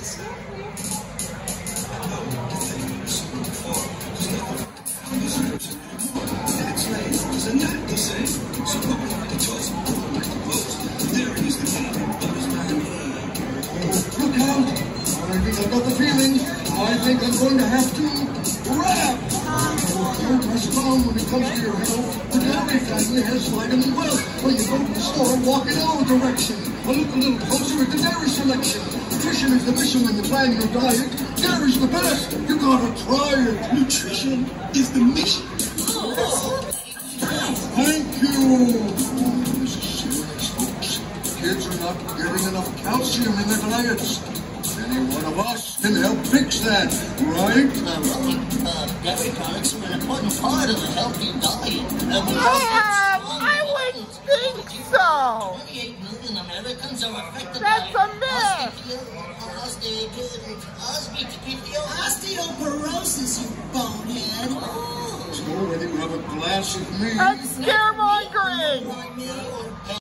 Look out! I've got the feeling. I think I'm going to have to rap. Don't be strong when it comes to your health. The dairy family has vitamin wealth. When you go to the store, walk in our direction. Look a little closer at the dairy selection. Nutrition is the mission when you plan your diet. Dairy's the best. You gotta try it. Nutrition is the mission. Thank you. This is serious, folks. Kids are not getting enough calcium in their diets. Any one of us can help fix that, right? Dairy products are an important part of a healthy diet. I wouldn't think so. 28 million Americans are affected That's by a myth. Osteoporosis, you bonehead. So when you have a glass of milk. That's scaremongering.